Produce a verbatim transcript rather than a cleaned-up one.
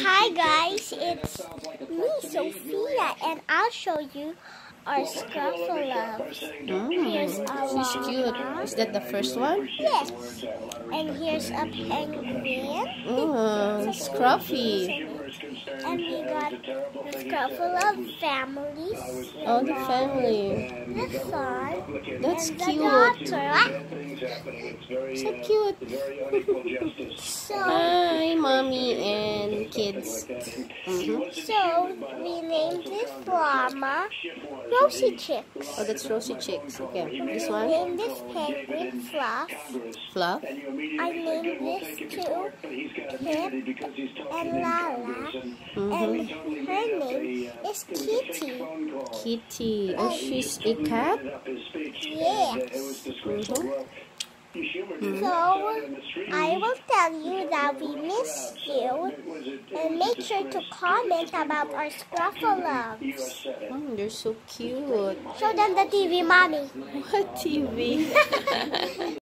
Hi guys, it's me, Sophia, and I'll show you our scruff-a-luvs. Mm, Here's a she's cute. llama. Is that the first one? Yes. And here's a penguin. Oh, scruffy. And we got the scruff-a-love families. Oh, the family. The son. That's and cute. The daughter. So cute. So, Hi, mommy and kids. Mm-hmm. so we named this llama Rosy Chicks. Oh, that's Rosy Chicks. Okay, this I one? named this penguin Fluff. Fluff? I named this two Pip and Lala. Mm-hmm. And her name is Kitty. Kitty. Oh, she's a cat? Yes. Mm-hmm. So, I will tell you that we missed you. And make sure to comment about our scruff-a-luvs. Oh, they're so cute. Show them the T V, Mommy. What T V?